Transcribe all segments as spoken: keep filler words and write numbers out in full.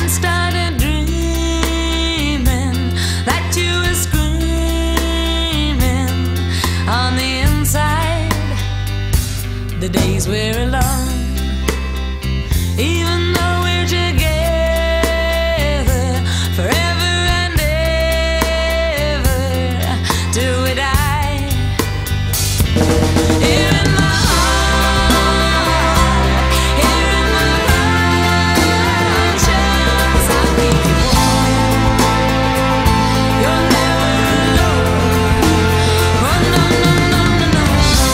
and started dreaming that you were screaming on the inside. The days we're alone, even though we're together forever and ever till we die. Here in my heart, here in my conscience, I'll keep you warm. You're never alone. Oh no, no, no, no, no.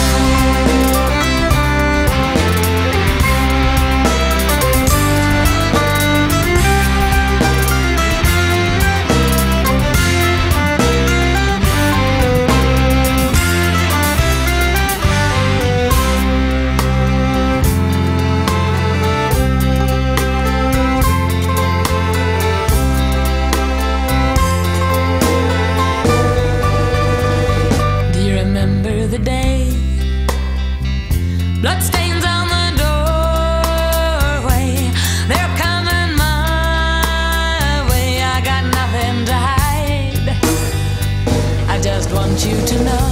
Do you remember the day? Bloodstains on the doorway, they're coming my way. I got nothing to hide. I just want you to know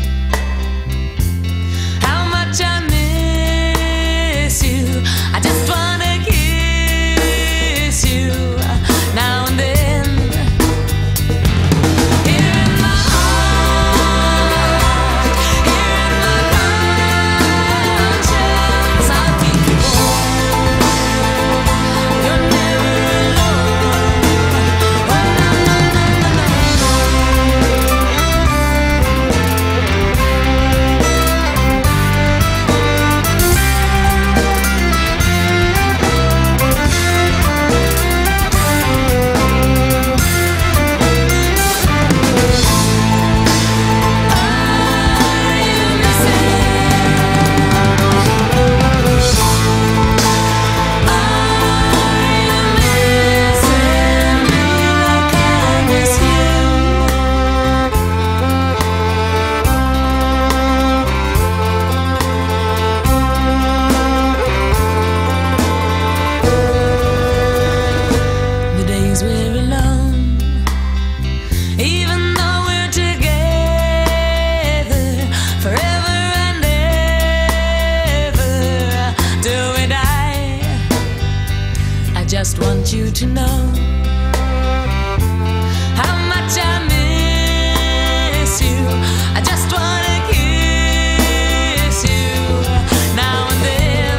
how much I miss you. I just wanna kiss you now and then. Here in my heart, here in my conscience, I'll keep you warm. You're never alone. Oh no, no, no, no, no. The days we're alone, even though we're together forever and ever till we die. I just want you to know how much I miss you. I just wanna kiss you now and then.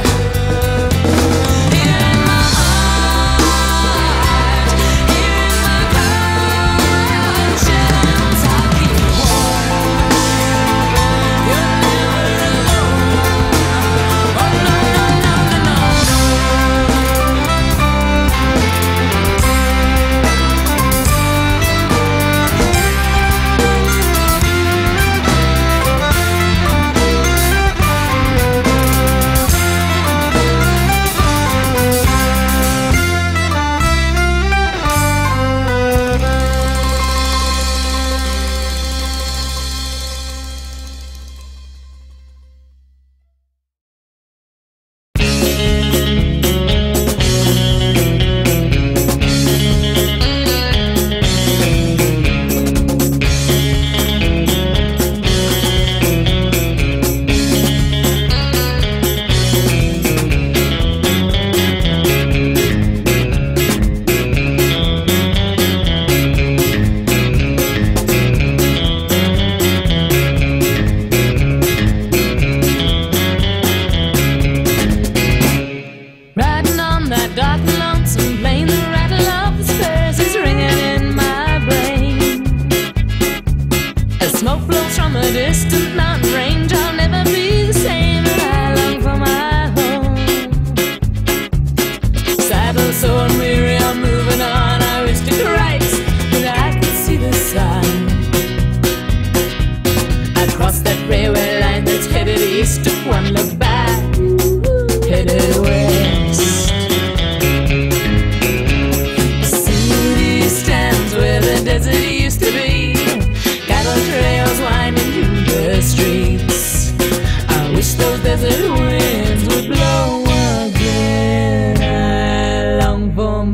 Here in my heart, here in my conscience, I'll keep you warm. You're never alone. Oh no, no, no, no, no. Riding on that dark and lonesome plane, the rattle of the spurs is ringing in my brain. As smoke flows from a distant mountain range, I'll never be the same, and I long for my home. Saddle sore and weary, I'm moving on. I wish to Christ that I could see the sun. I crossed that railway line that's headed east, took one look back, headed west. The city stands where the desert used to be. Cattle trails winding through the streets. I wish those desert winds would blow again. I long for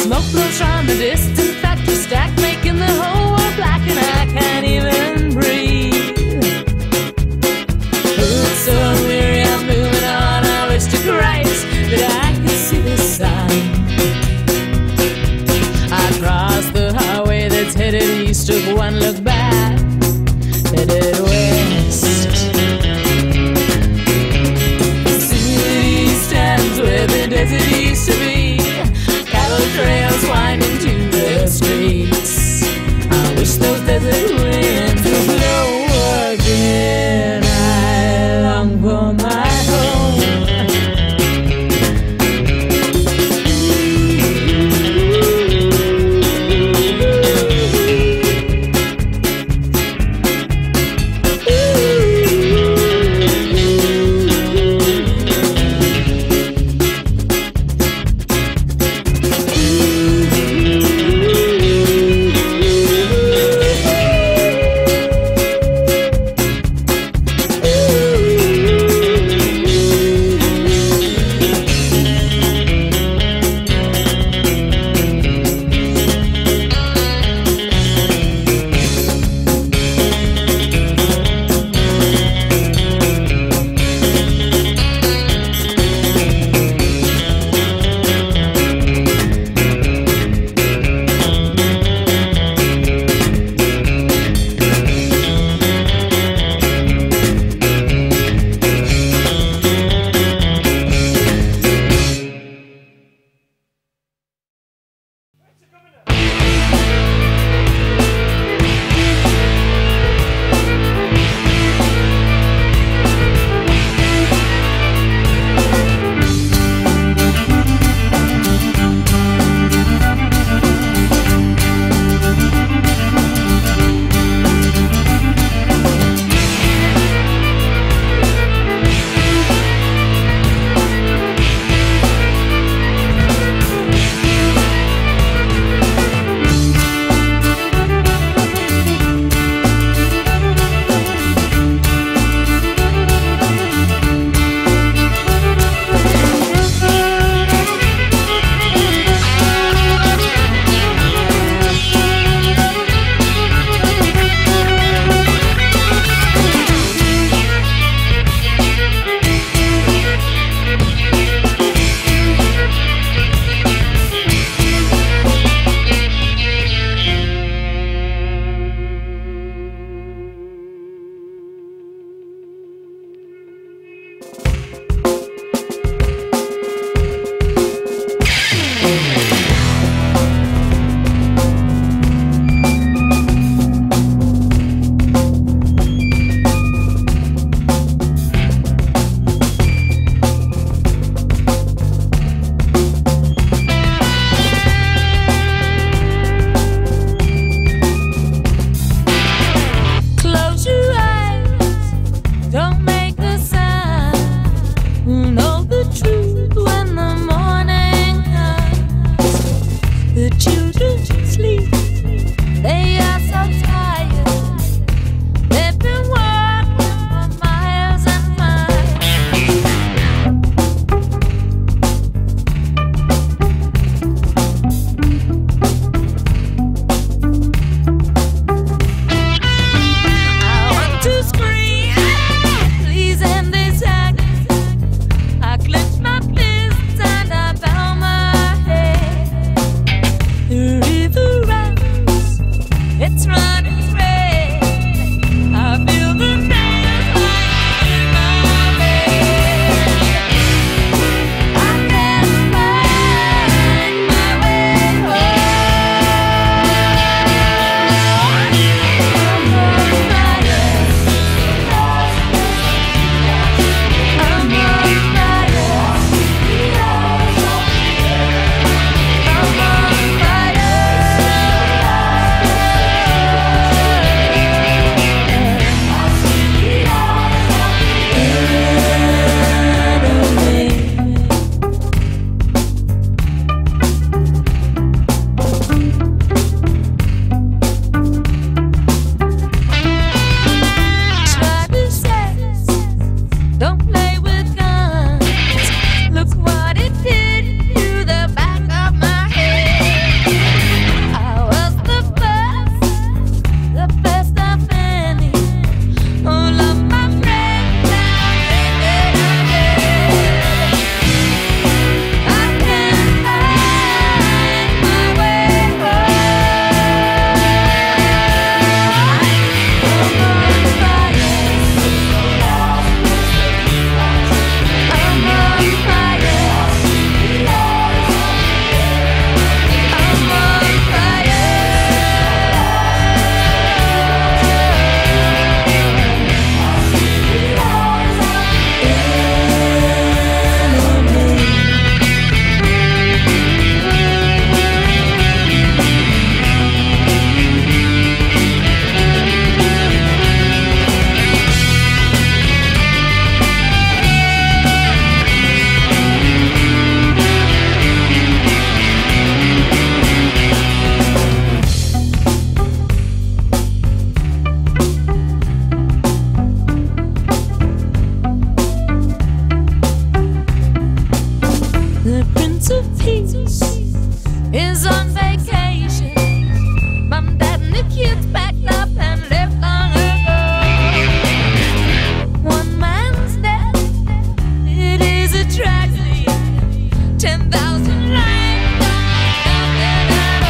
Smoke flows from a distant factory stack, making the whole world black, and I can't even breathe. It's so weary, I'm moving on. I wish to Christ that I could see the sign. I crossed the highway that's headed east, took one look back, headed west. The city stands where the desert used to be, cattle trails winding to the streets. I wish those desert winds would blow again. I long for my home. is on vacation. Mom, Dad, and the kids packed up and left long ago. One man's death, it is a tragedy. Ten thousand lives gone and all.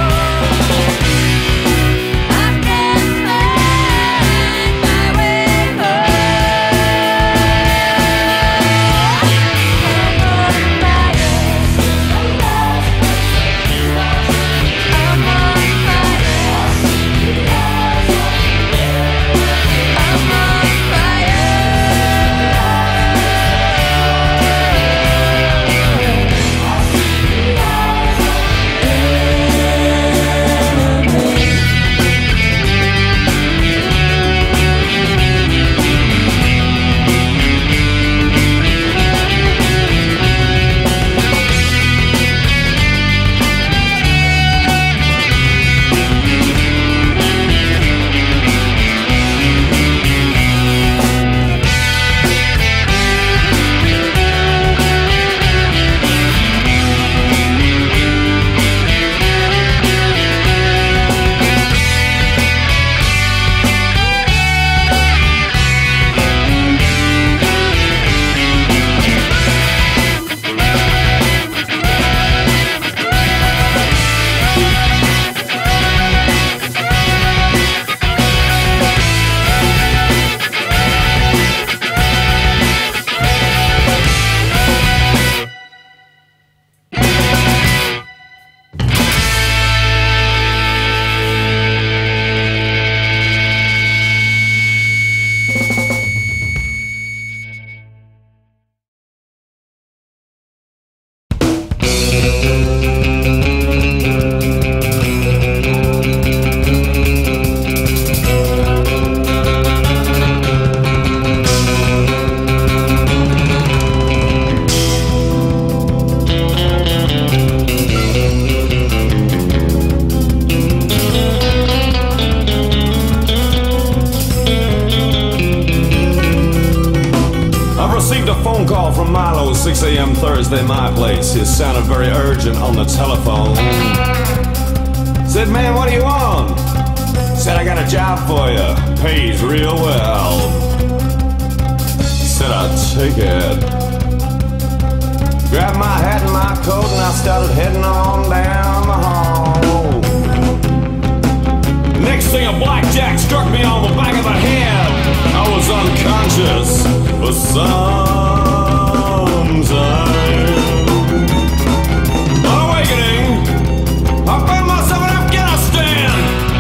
I can't find my way six a m Thursday, my place. It sounded very urgent on the telephone. Said, man, what do you want? Said, I got a job for you. Pays real well. Said, I'd take it. Grabbed my hat and my coat and I started heading on down the hall. Next thing, a blackjack struck me on the back of the head. I was unconscious for some time. On awakening, I found myself in Afghanistan.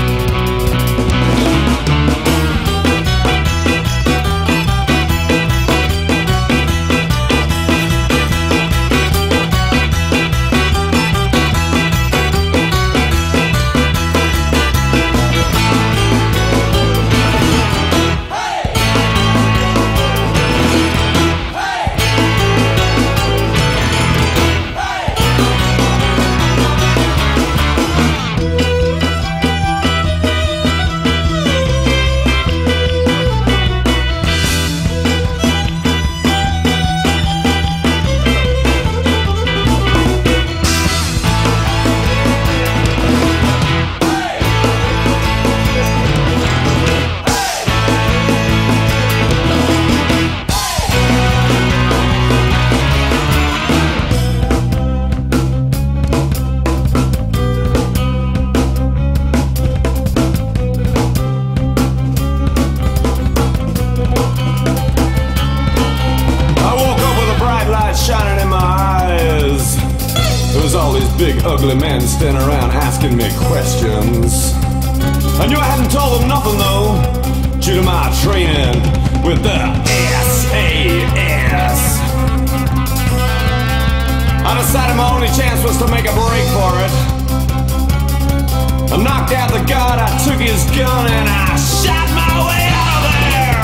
Ugly men standing around asking me questions. I knew I hadn't told them nothing though, due to my training with the S A S. I decided my only chance was to make a break for it. I knocked out the guard, I took his gun and I shot my way out of there.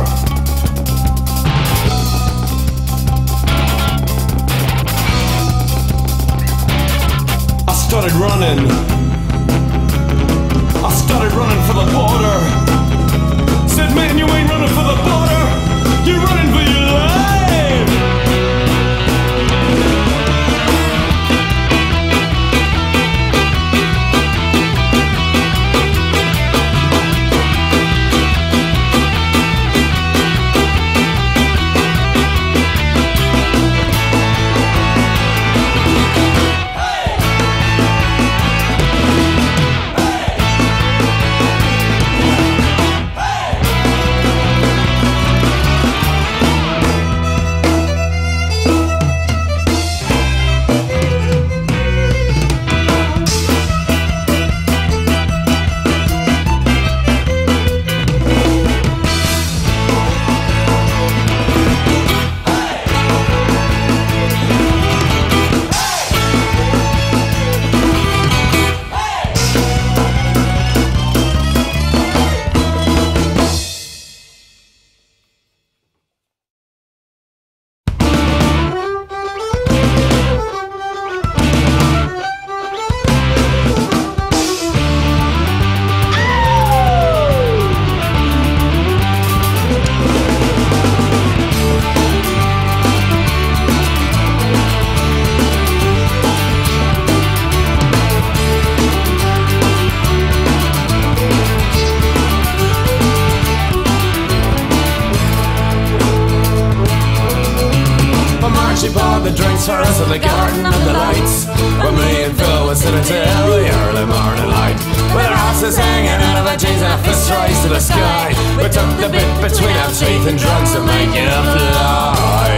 I started running. I started running for the border. Said, man, you ain't running for the border. You're running for your life. waits for us in the garden of the lights, when me and Phil were sitting till the early morning light, with our asses hanging out of our jeans and our fists raised to the sky. We took the bit between our teeth and drugs to make it fly.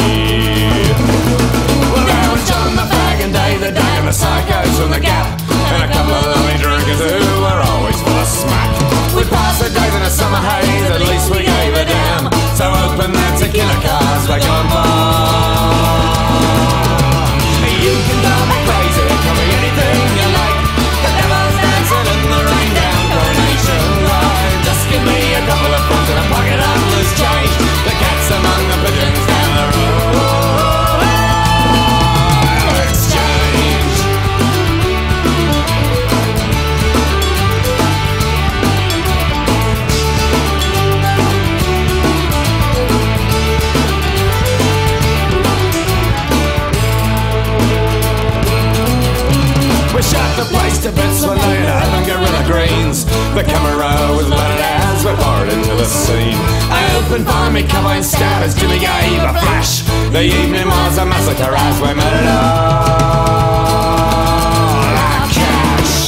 Well, there was John the fag and Dave the Dag and the psychos from the Gap, and a couple of lonely drinkers who were always full of smack. We passed the days in a summer haze, at least we gave a damn. So open that tequila cars, we're gone far. You can call me crazy, call me anything you like. The devil's dancing in the rain down Coronation Drive. Just give me a couple of phones and a pocket of loose change. The cat's among the pigeons down the road. Exchange. We shot the place to bits one night out in Gorilla Greens. The camera was loaded as we poured into the scene. I opened for me cowboy stab as Jimmy gave a flash. The evening was a massacre as we made it all our cash.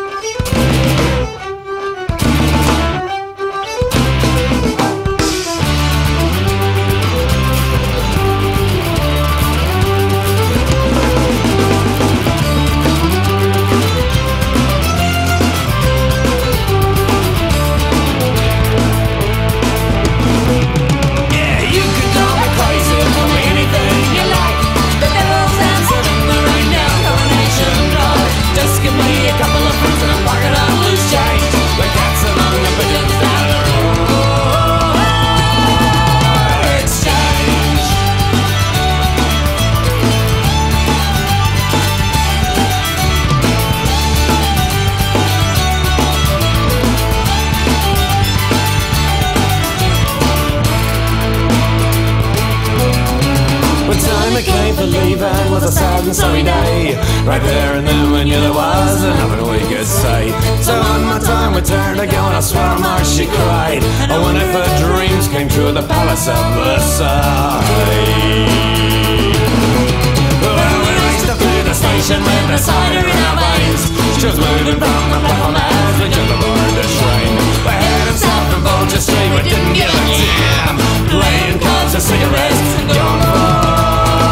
Was a sad and sunny day, right there and then we knew there was nothing we could say. So on my time we turned to go and I swear my she cried. Oh, when if her dreams came true at the palace of Versailles. Well, we raced up to the station with the cider in our veins. She was moving from the platform as we jumped aboard the train. We headed south from Bolger Street, we didn't give a damn. Playing cards or cigarettes and going for.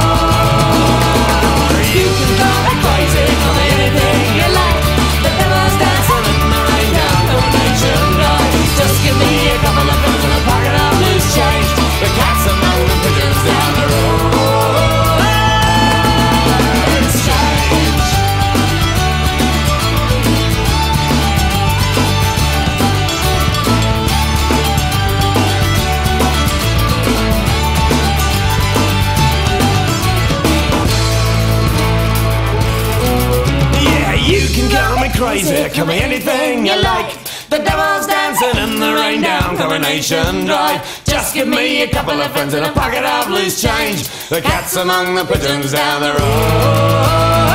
You can call me crazy, call me anything you like. The devil's dancing in the rain down Coronation Drive. Just give me a couple of bucks and a pocket of loose change. The cat's among the pigeons down the road. Exchange. You can call me crazy, call me anything you like. The devil's dancing in the rain down Coronation Drive. Just give me a couple of friends and a pocket of loose change. The cat's among the pigeons down the road.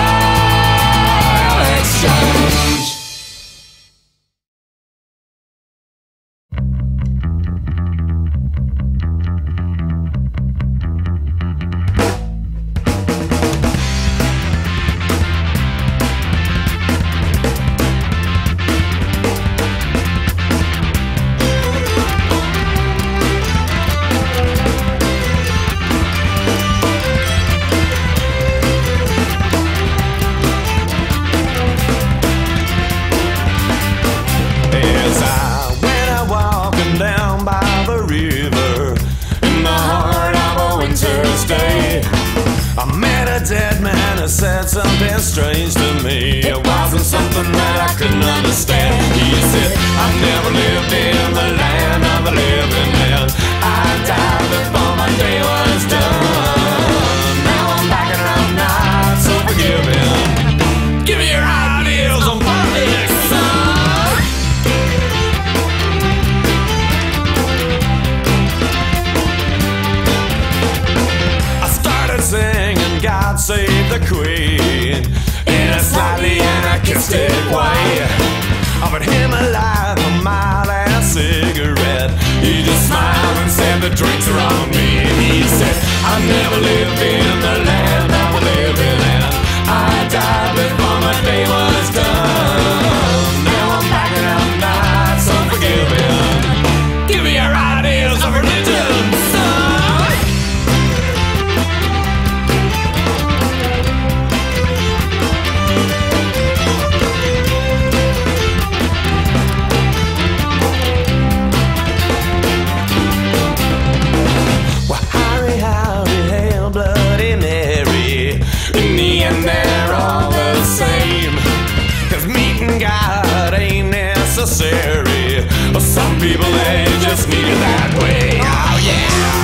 Exchange. Something strange to me. It wasn't something that I couldn't understand. He said, I've never lived in the land of the living man. I died before my day was done. Now I'm back and I'm not so forgiving. Give me your ideals on politics, son. I started singing God Save the Queen in a slightly anarchistic way. Offered him a light, a mile and a cigarette. He just smiled and said the drinks are on me. And he said, I've Some people, they just need it that way. Oh yeah.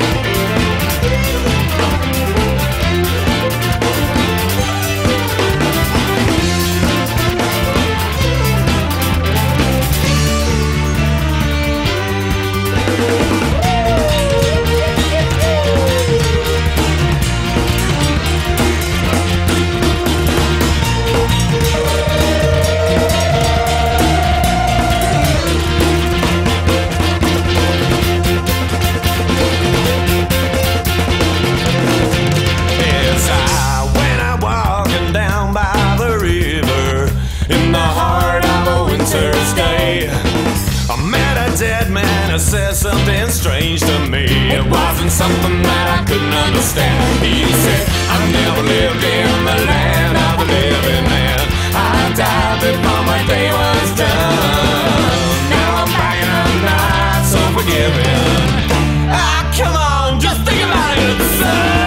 Said something strange to me. It wasn't something that I couldn't understand. He said, I've never lived in the land of the living man. I died before my day was done. Now I'm back and I'm not so forgiving. Ah, come on, just think about it, son.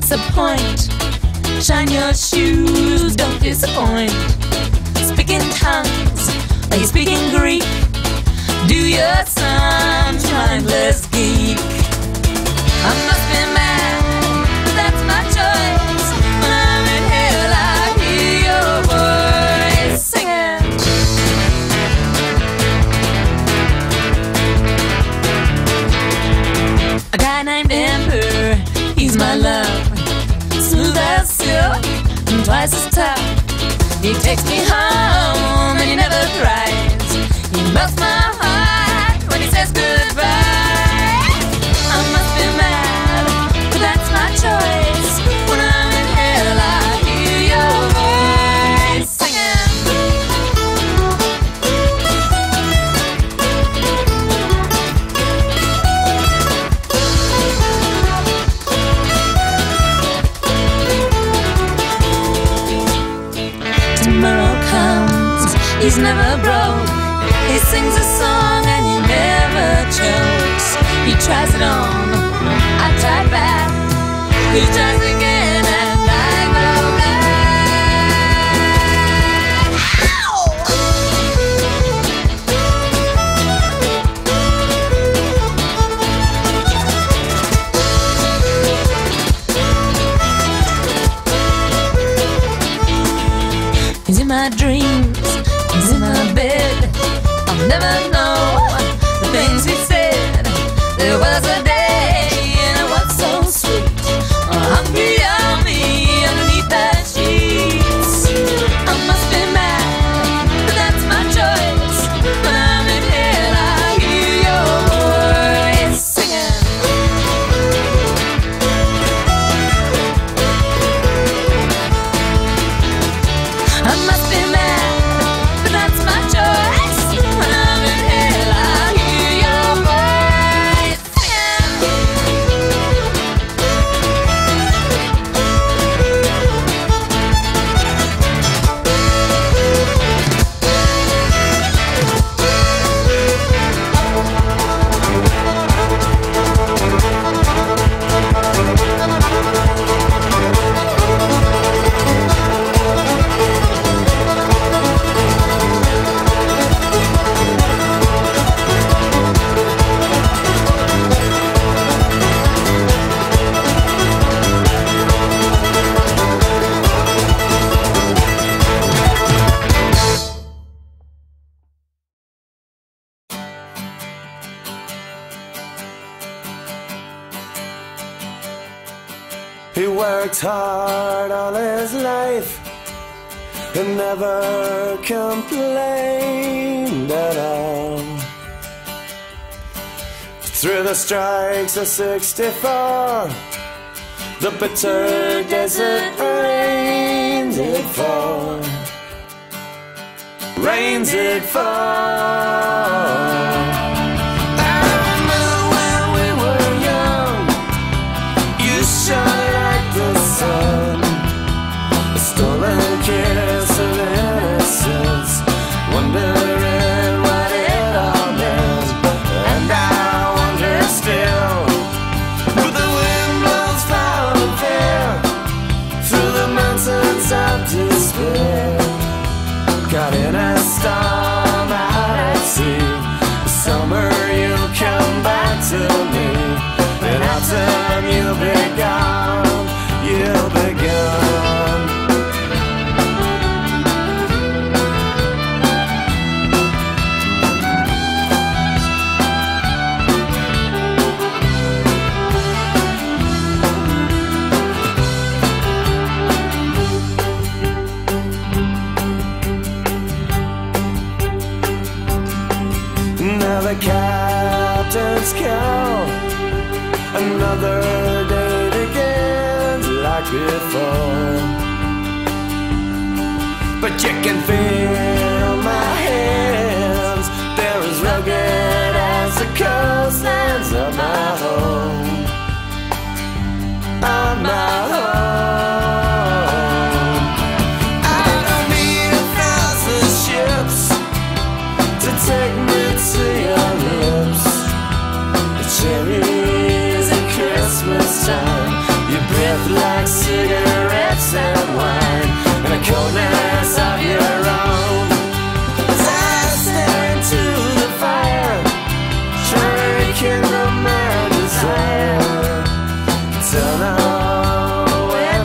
disappoint. Shine your shoes, don't disappoint. Speak in tongues, like you speak in Greek. Do your sums, mindless geek. I must be mad, but that's my choice. When I'm in hell, I hear your voice singing. A guy named Emperor, he's my love. Smooth as silk and twice as tough. He takes me home and he never cries. He melts my heart when he says goodbye. I must be mad, but that's my choice. When I'm in hell, I hear your voice singing. Tomorrow comes, he's never broke. He sings a song and he never chokes. He tries it on, I try back. He tries again and I go back. Ow! He's in my dreams, he's in my bed. I'll never know the things he said. There was a day and it was so sweet. A hungry army underneath the sheets. I must be mad, but that's my choice. When I'm in hell, I hear your voice singing. I must be mad, but that's my choice. When I'm in hell, I hear your voice singing. He worked hard all his life and never complained at all. Through the strikes of sixty-four, the bitter desert rains it fall, rains it fall. A stolen kiss of innocence, wondering what it all meant. And I wonder still, but the wind blows foul and fair through the mountains of despair. Caught in a storm out at sea, summer you'll come back to me, in autumn you'll be gone, you'll be gone. Now the captain's call, another day begins like before. But you can feel my hands, they're as rugged as the coastlands of my home, of my home. I don't need a thousand ships to take me to your lips. The cherries at Christmas time, your breath like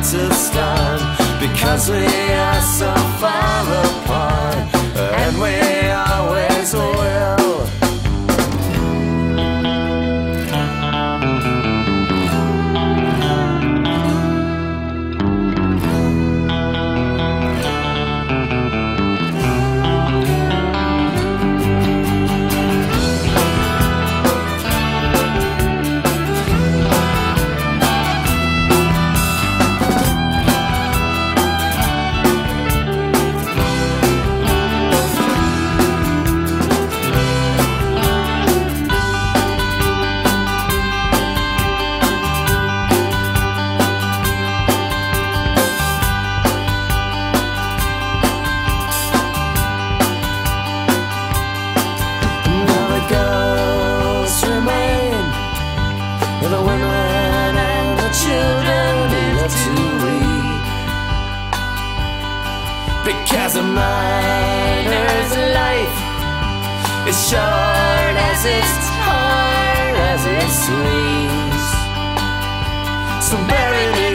to start, because we are so far apart, and we always will. Because a miner's life is short as it's hard as it's sweet. So bury me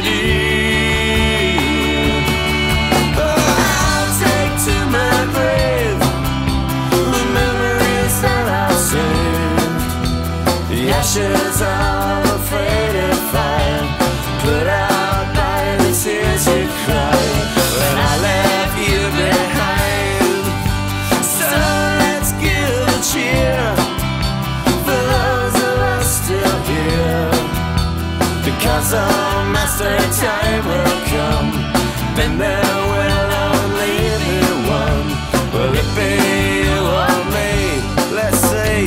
deep. Oh, I'll take to my grave the memories that I've saved, the ashes of a faded fire, put out by the tears you cried when I left you behind. So let's give a cheer for those of us still here, because oh, master, time will come, then there will only be one. Will it be you or me? Let's see.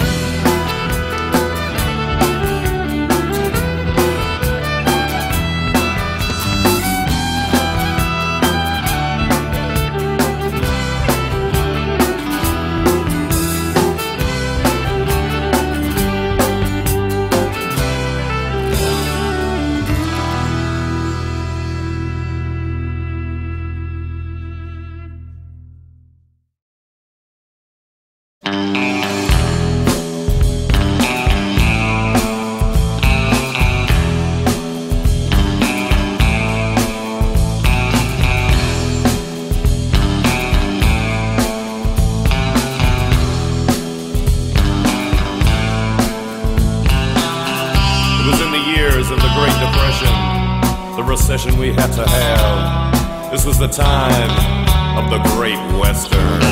We had to have. This was the time of the Great Western.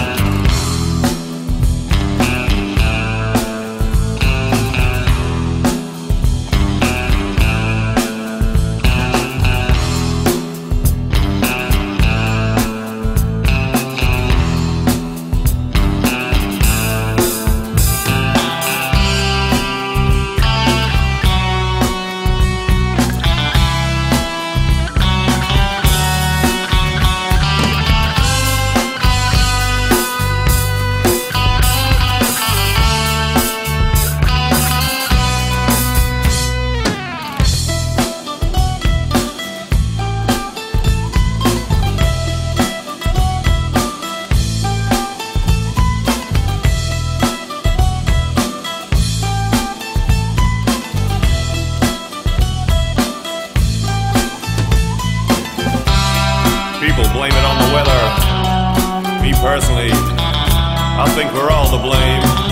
Blame it on the weather. Me personally, I think we're all to blame.